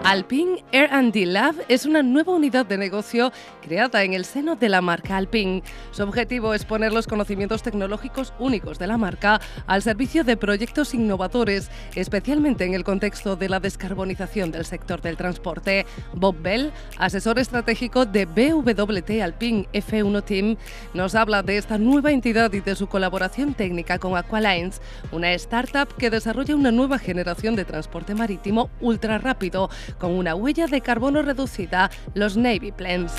Alpine R&D Lab es una nueva unidad de negocio creada en el seno de la marca Alpine. Su objetivo es poner los conocimientos tecnológicos únicos de la marca al servicio de proyectos innovadores, especialmente en el contexto de la descarbonización del sector del transporte. Bob Bell, asesor estratégico de BWT Alpine F1 Team, nos habla de esta nueva entidad y de su colaboración técnica con Aqualines, una startup que desarrolla una nueva generación de transporte marítimo ultra rápido, con una huella de carbono reducida, los Navy Planes.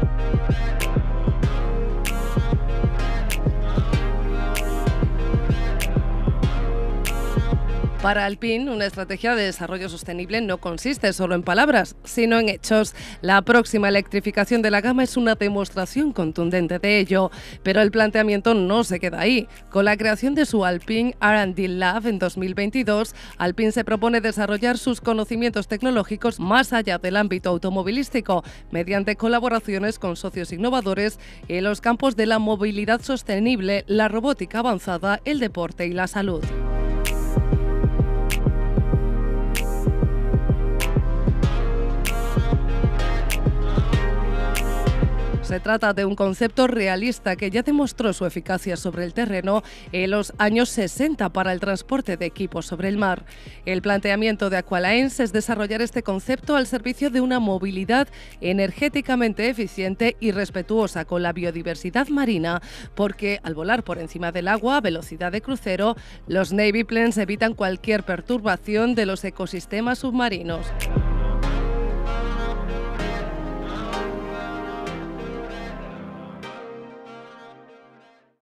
Para Alpine, una estrategia de desarrollo sostenible no consiste solo en palabras, sino en hechos. La próxima electrificación de la gama es una demostración contundente de ello, pero el planteamiento no se queda ahí. Con la creación de su Alpine R&D Lab en 2022, Alpine se propone desarrollar sus conocimientos tecnológicos más allá del ámbito automovilístico, mediante colaboraciones con socios innovadores en los campos de la movilidad sostenible, la robótica avanzada, el deporte y la salud. Se trata de un concepto realista que ya demostró su eficacia sobre el terreno en los años 60 para el transporte de equipos sobre el mar. El planteamiento de Aqualines es desarrollar este concepto al servicio de una movilidad energéticamente eficiente y respetuosa con la biodiversidad marina, porque al volar por encima del agua a velocidad de crucero, los Navy Planes evitan cualquier perturbación de los ecosistemas submarinos.